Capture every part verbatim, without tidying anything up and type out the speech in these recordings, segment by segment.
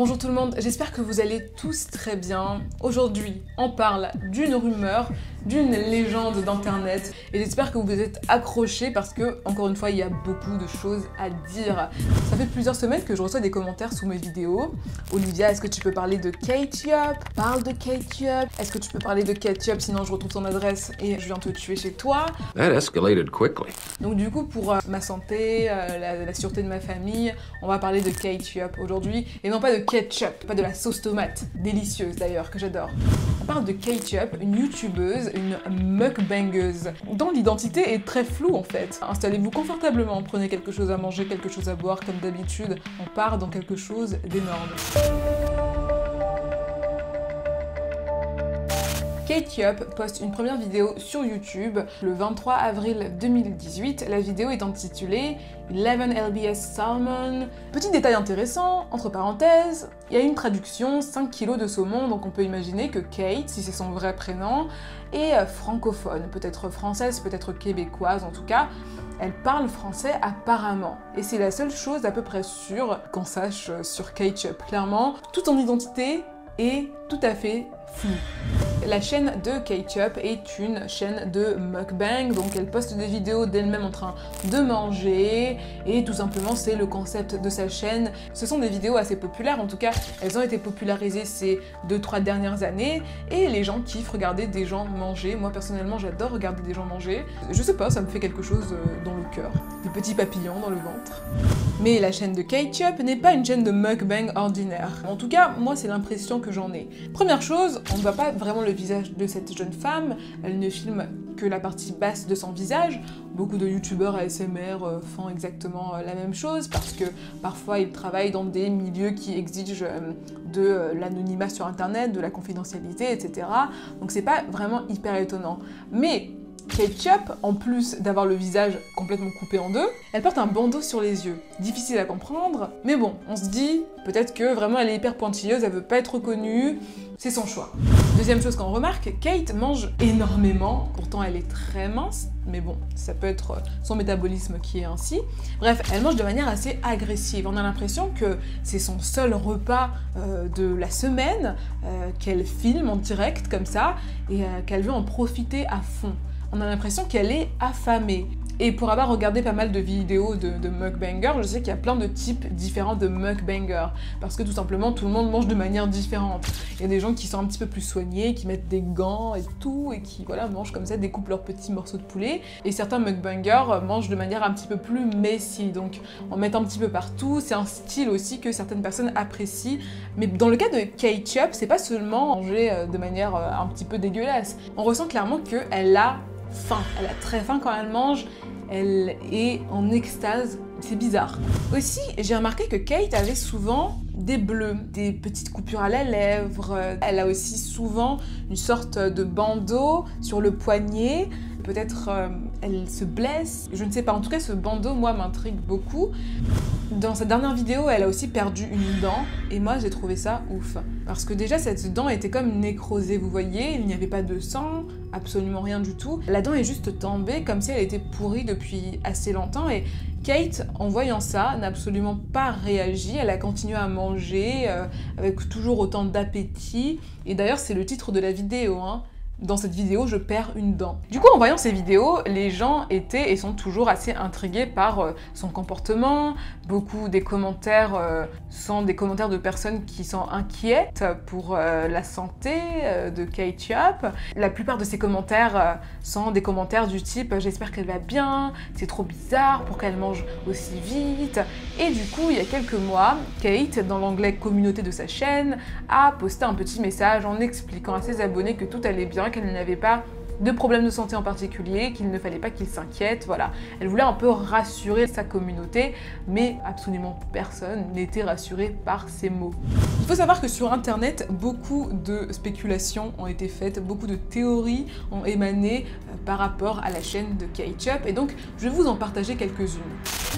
Bonjour tout le monde, j'espère que vous allez tous très bien. Aujourd'hui, on parle d'une rumeur, d'une légende d'internet et j'espère que vous êtes accrochés parce que, encore une fois, il y a beaucoup de choses à dire. Ça fait plusieurs semaines que je reçois des commentaires sous mes vidéos. Olivia, est-ce que tu peux parler de Ketchup? Parle de Ketchup. Est-ce que tu peux parler de Ketchup? Sinon je retrouve ton adresse et je viens te tuer chez toi. That escalated quickly. Donc du coup, pour euh, ma santé, euh, la, la sûreté de ma famille, on va parler de Ketchup aujourd'hui et non pas de ketchup, pas de la sauce tomate, délicieuse d'ailleurs, que j'adore. On parle de Ketchup, une youtubeuse, une mukbangeuse, dont l'identité est très floue en fait. Installez-vous confortablement, prenez quelque chose à manger, quelque chose à boire, comme d'habitude, on part dans quelque chose d'énorme. Ketchup poste une première vidéo sur YouTube le vingt-trois avril deux mille dix-huit. La vidéo est intitulée eleven L B S Salmon. Petit détail intéressant, entre parenthèses, il y a une traduction cinq kilos de saumon, donc on peut imaginer que Kate, si c'est son vrai prénom, est francophone, peut-être française, peut-être québécoise, en tout cas, elle parle français apparemment. Et c'est la seule chose à peu près sûre qu'on sache sur Ketchup. Clairement, toute son identité est tout à fait floue. La chaîne de Ketchup est une chaîne de mukbang, donc elle poste des vidéos d'elle-même en train de manger et tout simplement c'est le concept de sa chaîne. Ce sont des vidéos assez populaires, en tout cas elles ont été popularisées ces deux trois dernières années et les gens kiffent regarder des gens manger. Moi personnellement j'adore regarder des gens manger. Je sais pas, ça me fait quelque chose dans le cœur, des petits papillons dans le ventre. Mais la chaîne de Ketchup n'est pas une chaîne de mukbang ordinaire. En tout cas, moi c'est l'impression que j'en ai. Première chose, on ne voit pas vraiment le visage de cette jeune femme, elle ne filme que la partie basse de son visage. Beaucoup de youtubeurs A S M R font exactement la même chose parce que parfois ils travaillent dans des milieux qui exigent de l'anonymat sur internet, de la confidentialité, et cetera. Donc c'est pas vraiment hyper étonnant. Mais Ketchup, en plus d'avoir le visage complètement coupé en deux, elle porte un bandeau sur les yeux. Difficile à comprendre, mais bon, on se dit peut-être que vraiment elle est hyper pointilleuse, elle veut pas être reconnue, c'est son choix. Deuxième chose qu'on remarque, Kate mange énormément, pourtant elle est très mince, mais bon, ça peut être son métabolisme qui est ainsi. Bref, elle mange de manière assez agressive. On a l'impression que c'est son seul repas euh, de la semaine, euh, qu'elle filme en direct comme ça, et euh, qu'elle veut en profiter à fond. On a l'impression qu'elle est affamée. Et pour avoir regardé pas mal de vidéos de, de mukbangers, je sais qu'il y a plein de types différents de mukbangers. Parce que tout simplement, tout le monde mange de manière différente. Il y a des gens qui sont un petit peu plus soignés, qui mettent des gants et tout, et qui voilà, mangent comme ça, découpent leurs petits morceaux de poulet. Et certains mukbangers mangent de manière un petit peu plus messy, donc en mettent un petit peu partout. C'est un style aussi que certaines personnes apprécient. Mais dans le cas de Ketchup, c'est pas seulement manger de manière un petit peu dégueulasse. On ressent clairement qu'elle a faim. Elle a très faim quand elle mange, elle est en extase, c'est bizarre. Aussi, j'ai remarqué que Kate avait souvent des bleus, des petites coupures à la lèvre, elle a aussi souvent une sorte de bandeau sur le poignet, peut-être euh, elle se blesse, je ne sais pas, en tout cas ce bandeau moi m'intrigue beaucoup. Dans sa dernière vidéo, elle a aussi perdu une dent et moi j'ai trouvé ça ouf. Parce que déjà cette dent était comme nécrosée, vous voyez, il n'y avait pas de sang, absolument rien du tout. La dent est juste tombée comme si elle était pourrie depuis assez longtemps et Kate, en voyant ça, n'a absolument pas réagi, elle a continué à manger euh, avec toujours autant d'appétit. Et d'ailleurs c'est le titre de la vidéo, hein. Dans cette vidéo, je perds une dent. Du coup, en voyant ces vidéos, les gens étaient et sont toujours assez intrigués par euh, son comportement. Beaucoup des commentaires euh, sont des commentaires de personnes qui sont inquiètes pour euh, la santé euh, de Ketchup. La plupart de ces commentaires euh, sont des commentaires du type « j'espère qu'elle va bien, c'est trop bizarre, pourquoi elle mange aussi vite ». Et du coup, il y a quelques mois, Kate, dans l'onglet communauté de sa chaîne, a posté un petit message en expliquant à ses abonnés que tout allait bien, qu'elle n'avait pas de problème de santé en particulier, qu'il ne fallait pas qu'ils s'inquiètent, voilà. Elle voulait un peu rassurer sa communauté, mais absolument personne n'était rassuré par ces mots. Il faut savoir que sur internet, beaucoup de spéculations ont été faites, beaucoup de théories ont émané par rapport à la chaîne de Ketchup, et donc je vais vous en partager quelques-unes.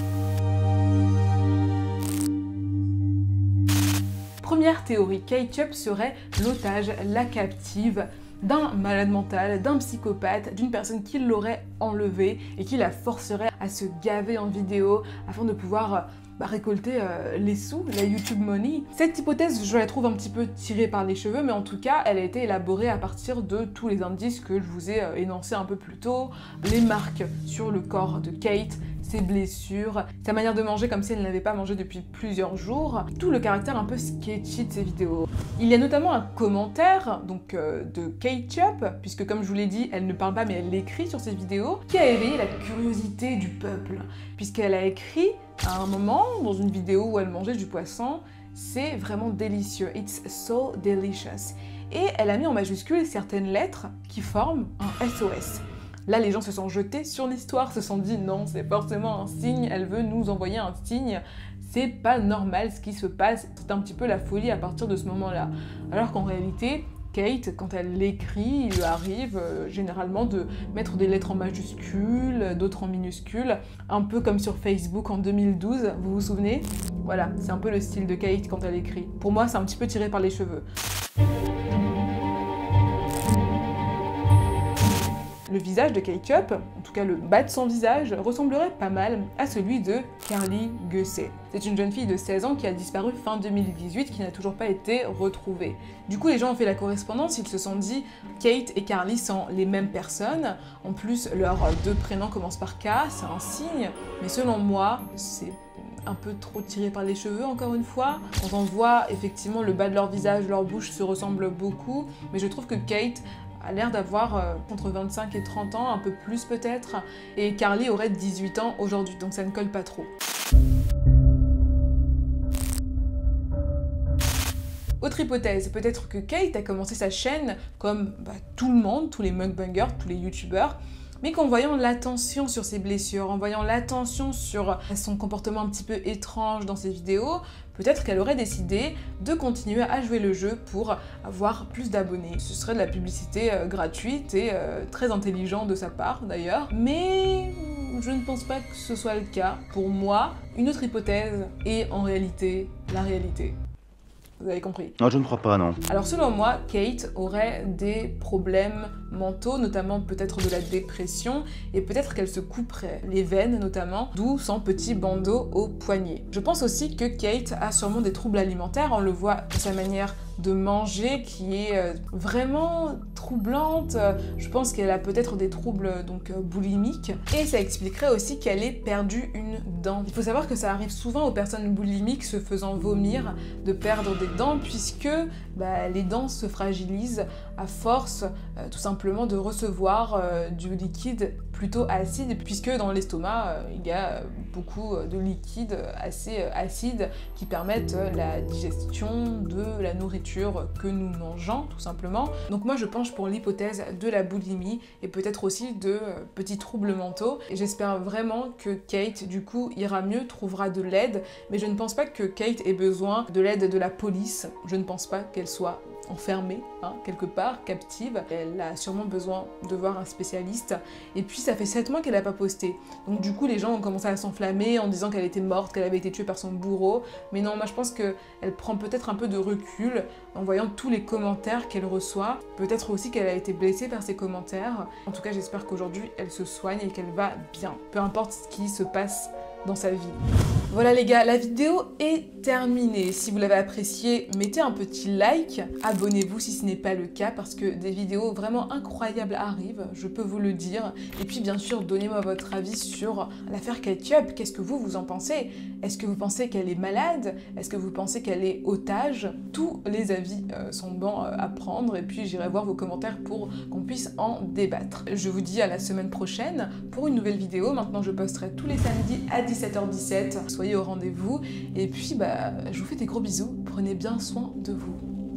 Première théorie, Ketchup serait l'otage, la captive d'un malade mental, d'un psychopathe, d'une personne qui l'aurait enlevé et qui la forcerait à se gaver en vidéo afin de pouvoir bah, récolter euh, les sous, la YouTube money. Cette hypothèse, je la trouve un petit peu tirée par les cheveux, mais en tout cas, elle a été élaborée à partir de tous les indices que je vous ai euh, énoncés un peu plus tôt. Les marques sur le corps de Kate, ses blessures, sa manière de manger comme si elle n'avait pas mangé depuis plusieurs jours, tout le caractère un peu sketchy de ses vidéos. Il y a notamment un commentaire donc euh, de Ketchup, puisque comme je vous l'ai dit, elle ne parle pas mais elle l'écrit sur ses vidéos, qui a éveillé la curiosité du peuple, puisqu'elle a écrit à un moment, dans une vidéo où elle mangeait du poisson, c'est vraiment délicieux, it's so delicious. Et elle a mis en majuscule certaines lettres qui forment un S O S. Là, les gens se sont jetés sur l'histoire, se sont dit non, c'est forcément un signe, elle veut nous envoyer un signe, c'est pas normal ce qui se passe, c'est un petit peu la folie à partir de ce moment-là. Alors qu'en réalité, Kate, quand elle l'écrit, il lui arrive euh, généralement de mettre des lettres en majuscules, d'autres en minuscules, un peu comme sur Facebook en deux mille douze, vous vous souvenez? Voilà, c'est un peu le style de Kate quand elle écrit. Pour moi, c'est un petit peu tiré par les cheveux. Le visage de Ketchup, en tout cas le bas de son visage, ressemblerait pas mal à celui de Carly Gusset. C'est une jeune fille de seize ans qui a disparu fin deux mille dix-huit, qui n'a toujours pas été retrouvée. Du coup, les gens ont fait la correspondance, ils se sont dit Kate et Carly sont les mêmes personnes. En plus, leurs deux prénoms commencent par K, c'est un signe. Mais selon moi, c'est un peu trop tiré par les cheveux, encore une fois. Quand on voit effectivement le bas de leur visage, leur bouche se ressemblent beaucoup, mais je trouve que Kate a l'air d'avoir euh, entre vingt-cinq et trente ans, un peu plus peut-être, et Carly aurait dix-huit ans aujourd'hui, donc ça ne colle pas trop. Autre hypothèse, peut-être que Kate a commencé sa chaîne comme bah, tout le monde, tous les mukbangers, tous les youtubeurs, mais qu'en voyant l'attention sur ses blessures, en voyant l'attention sur son comportement un petit peu étrange dans ses vidéos, peut-être qu'elle aurait décidé de continuer à jouer le jeu pour avoir plus d'abonnés. Ce serait de la publicité euh, gratuite et euh, très intelligent de sa part d'ailleurs, mais je ne pense pas que ce soit le cas. Pour moi, une autre hypothèse est en réalité la réalité. Vous avez compris? Non, je ne crois pas, non. Alors selon moi, Kate aurait des problèmes mentaux, notamment peut-être de la dépression, et peut-être qu'elle se couperait les veines notamment, d'où son petit bandeau au poignet. Je pense aussi que Kate a sûrement des troubles alimentaires, on le voit de sa manière de manger qui est vraiment troublante. Je pense qu'elle a peut-être des troubles donc boulimiques, et ça expliquerait aussi qu'elle ait perdu une dent. Il faut savoir que ça arrive souvent aux personnes boulimiques se faisant vomir de perdre des dents, puisque bah, les dents se fragilisent à force euh, tout simplement de recevoir euh, du liquide plutôt acide, puisque dans l'estomac euh, il y a beaucoup de liquides assez euh, acides qui permettent euh, la digestion de la nourriture que nous mangeons tout simplement. Donc moi je penche pour l'hypothèse de la boulimie et peut-être aussi de euh, petits troubles mentaux, et j'espère vraiment que Kate du coup ira mieux, trouvera de l'aide, mais je ne pense pas que Kate ait besoin de l'aide de la police. Je ne pense pas qu'elle soit enfermée, hein, quelque part, captive. Elle a sûrement besoin de voir un spécialiste. Et puis ça fait sept mois qu'elle n'a pas posté. Donc du coup les gens ont commencé à s'enflammer en disant qu'elle était morte, qu'elle avait été tuée par son bourreau. Mais non, moi je pense qu'elle prend peut-être un peu de recul en voyant tous les commentaires qu'elle reçoit. Peut-être aussi qu'elle a été blessée par ces commentaires. En tout cas j'espère qu'aujourd'hui elle se soigne et qu'elle va bien. Peu importe ce qui se passe dans sa vie. Voilà les gars, la vidéo est terminée. Si vous l'avez appréciée, mettez un petit like, abonnez-vous si ce n'est pas le cas, parce que des vidéos vraiment incroyables arrivent, je peux vous le dire. Et puis bien sûr, donnez-moi votre avis sur l'affaire Ketchup. Qu'est-ce que vous, vous en pensez? Est-ce que vous pensez qu'elle est malade? Est-ce que vous pensez qu'elle est otage? Tous les avis euh, sont bons euh, à prendre, et puis j'irai voir vos commentaires pour qu'on puisse en débattre. Je vous dis à la semaine prochaine pour une nouvelle vidéo. Maintenant, je posterai tous les samedis à dix-sept heures dix-sept. Soyez au rendez-vous. Et puis, bah, je vous fais des gros bisous. Prenez bien soin de vous.